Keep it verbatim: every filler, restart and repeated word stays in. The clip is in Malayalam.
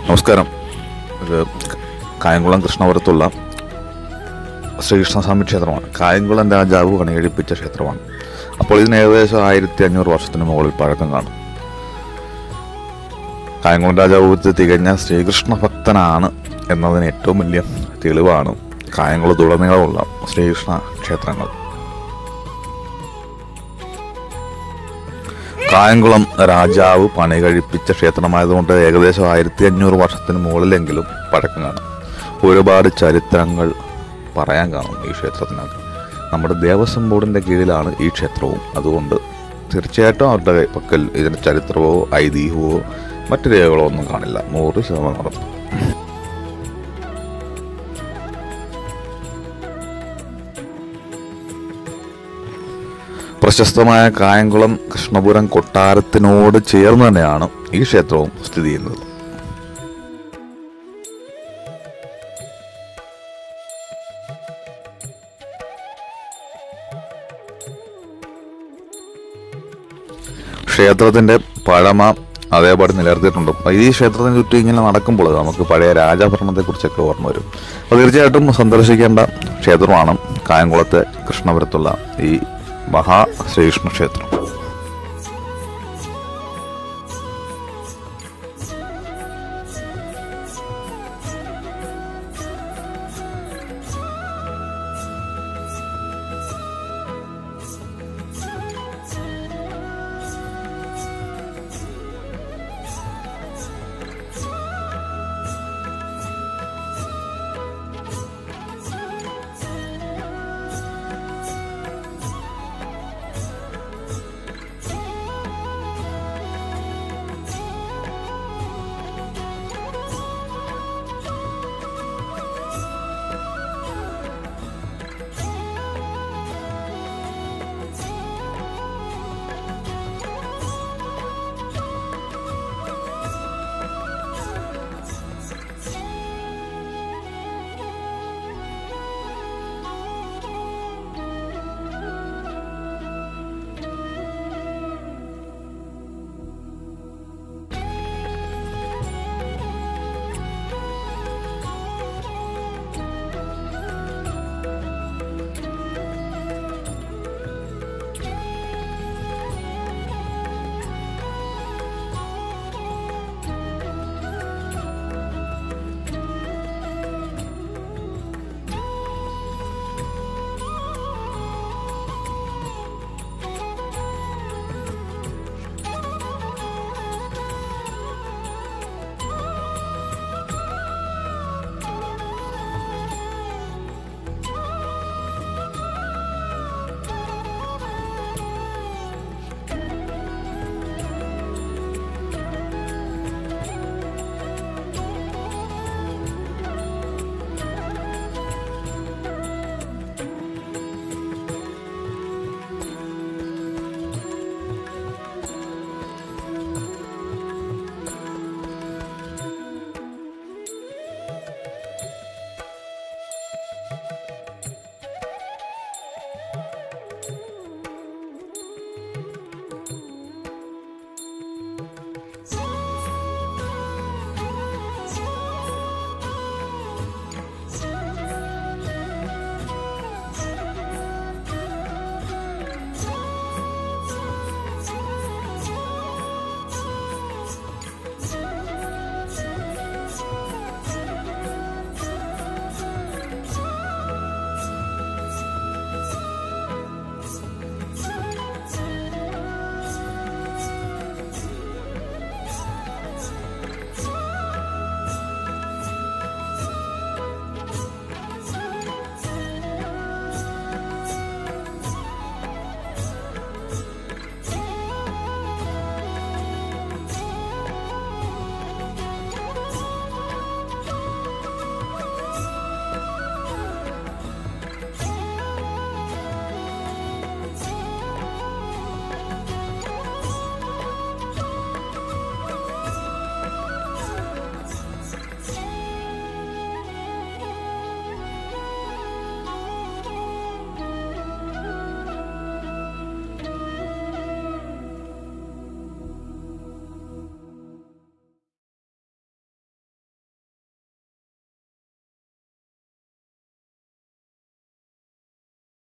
നമസ്കാരം. ഇത് കായംകുളം കൃഷ്ണപുരത്തുള്ള ശ്രീകൃഷ്ണസ്വാമി ക്ഷേത്രമാണ്. കായംകുളം രാജാവ് പണികഴിപ്പിച്ച ക്ഷേത്രമാണ്. അപ്പോൾ ഇതിന് ഏകദേശം ആയിരത്തി അഞ്ഞൂറ് വർഷത്തിന് മുകളിൽ പഴക്കം കാണും. കായംകുളം രാജാവ് തികഞ്ഞ ശ്രീകൃഷ്ണ ഭക്തനാണ് എന്നതിന് ഏറ്റവും വലിയ തെളിവാണ് കായംകുളത്തുടനീളമുള്ള ശ്രീകൃഷ്ണ ക്ഷേത്രങ്ങൾ. കായംകുളം രാജാവ് പണി കഴിപ്പിച്ച ക്ഷേത്രമായതുകൊണ്ട് ഏകദേശം ആയിരത്തി അഞ്ഞൂറ് വർഷത്തിന് മുകളിലെങ്കിലും പഴക്കം കാണും. ഒരുപാട് ചരിത്രങ്ങൾ പറയാൻ കാണും ഈ ക്ഷേത്രത്തിനകത്ത്. നമ്മുടെ ദേവസ്വം ബോർഡിൻ്റെ കീഴിലാണ് ഈ ക്ഷേത്രവും. അതുകൊണ്ട് തീർച്ചയായിട്ടും അവരുടെ പക്കൽ ഇതിൻ്റെ ചരിത്രമോ ഐതിഹ്യമോ മറ്റു രേഖകളോ ഒന്നും കാണില്ല. നൂറ് ശതമാനം ഉറപ്പ്. പ്രശസ്തമായ കായംകുളം കൃഷ്ണപുരം കൊട്ടാരത്തിനോട് ചേർന്ന് തന്നെയാണ് ഈ ക്ഷേത്രവും സ്ഥിതി ചെയ്യുന്നത്. ക്ഷേത്രത്തിൻ്റെ പഴമ അതേപാട് നിലനിർത്തിയിട്ടുണ്ട്. ഈ ക്ഷേത്രത്തിന് ചുറ്റും ഇങ്ങനെ നടക്കുമ്പോൾ നമുക്ക് പഴയ രാജഭരണത്തെക്കുറിച്ചൊക്കെ ഓർമ്മ വരും. അപ്പോൾ തീർച്ചയായിട്ടും സന്ദർശിക്കേണ്ട ക്ഷേത്രമാണ് കായംകുളത്തെ കൃഷ്ണപുരത്തുള്ള ഈ മഹാ ശ്രീകൃഷ്ണ ക്ഷേത്രം.